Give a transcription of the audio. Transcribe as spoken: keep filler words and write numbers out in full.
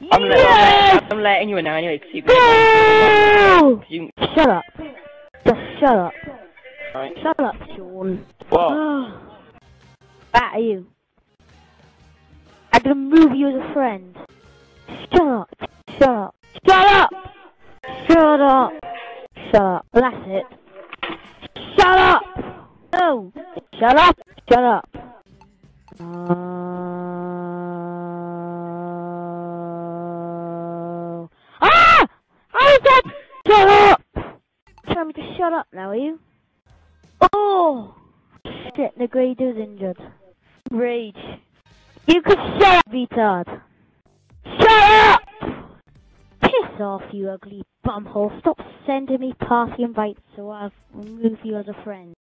I'm, let, Yes! I'm, I'm letting you in now anyway, because you No! you Shut up. Just shut up. Right. Shut up, Sean. What? Back at you. I'm gonna move you as a friend. Shut up. Shut up. Shut up! Shut up. Shut up. That's it. Shut up! No! Shut up! Shut up! Uh... Ah! I said shut up! Tell me to shut up now, are you? Oh! Shit, Negredo's injured. Rage. You can shut up, retard! Shut up! Piss off, you ugly bumhole. Stop sending me party invites so I'll remove you as a friend.